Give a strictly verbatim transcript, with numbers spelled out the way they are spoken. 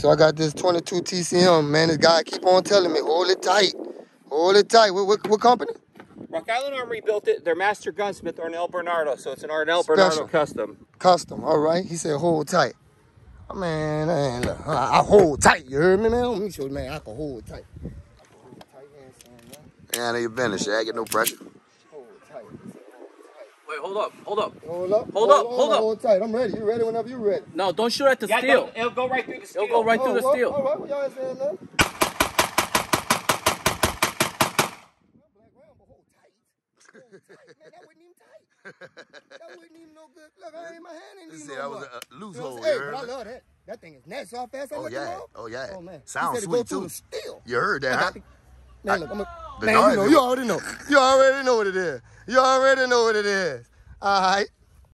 So I got this twenty-two T C M, man. This guy keep on telling me, hold it tight. Hold it tight. What, what, what company? Rock Island Armory built it. Their master gunsmith, Arnell Bernardo. So it's an Arnell Special. Bernardo custom. Custom, all right. He said, hold tight. Oh, man, man, look, I, I hold tight. You heard me, man? Let me show you, man. I can hold tight. I can hold tight, man. Yeah, I know you've been, Shaq. Get no pressure. Hold tight. Wait, hold up, hold up. Hold up. Hold up, hold up. Hold tight. I'm ready. You ready whenever you ready. No, don't shoot at the Yeah, steel. It'll, it'll go right through the steel. It'll go right oh, through the well, steel. All right, what y'all saying now? That wasn't even no good. Look, I ain't my hand ain't even See, no that was more. a loose You know hole. what I'm saying? You Hey, but I heard me? love that. That thing is nasty how fast I Oh let yeah, it off. oh yeah. Oh man, Sounds he said sweet it go too. through the steel. You heard that, I huh? got the- Man, look, I'm a, The man, you noise know, is- you already know. You already know what it is. You already know what it is. All right.